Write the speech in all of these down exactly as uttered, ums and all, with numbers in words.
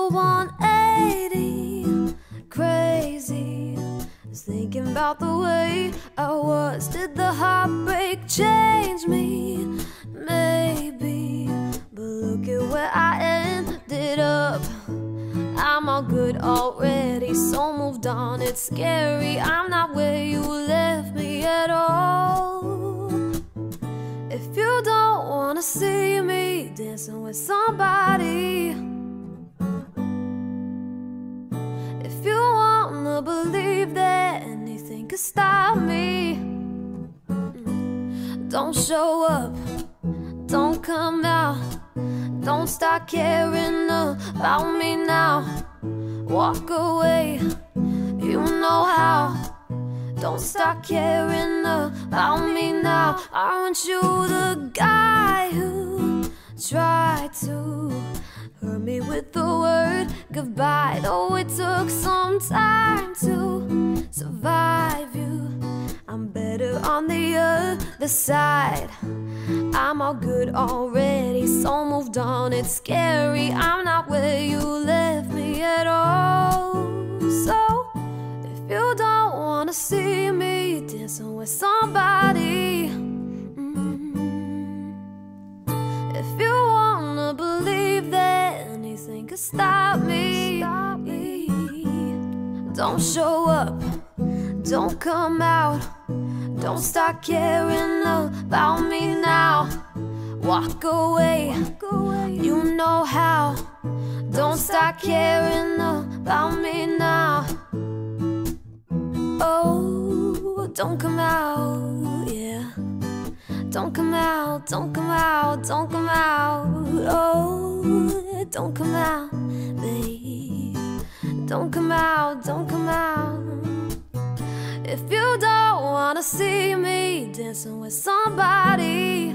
one eighty. Crazy, just thinking about the way I was. Did the heartbreak change me? Maybe, but look at where I ended up. I'm all good already, so moved on, it's scary. I'm not where you left me at all. If you don't wanna see me dancing with somebody, if you wanna believe that anything could stop me, don't show up, don't come out, don't start caring about me now. Walk away, you know how. Don't start caring about me now. Aren't you the guy who tried to hurt me with the word goodbye? Though it took some time to survive you, I'm better on the other side. I'm all good already, so moved on, it's scary. I'm not where you left me at all. So if you don't wanna see me dancing with somebody, mm, if you wanna believe that anything could stop me, stop me, don't show up, don't come out, don't start caring about me now. Walk away, you know how. Don't start caring about me now. Oh, don't come out, yeah. Don't come out, don't come out, don't come out. Oh, don't come out, babe. Don't come out, don't come out. If you don't wanna see me dancing with somebody,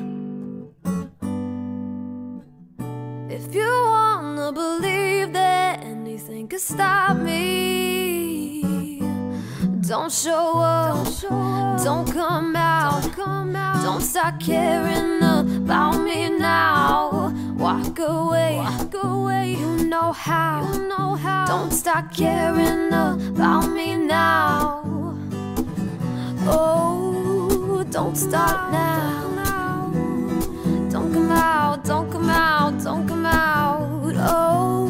if you wanna believe that anything could stop me, don't show up, don't come out, don't start caring about me now. Walk away, you know how. Don't start caring about me now. Oh, don't start now. Don't come out, don't come out, don't come out. Oh,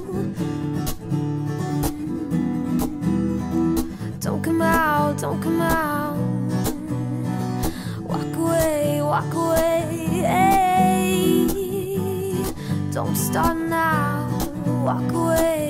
don't come out, don't come out. Walk away, walk away. Hey. Don't start now, walk away.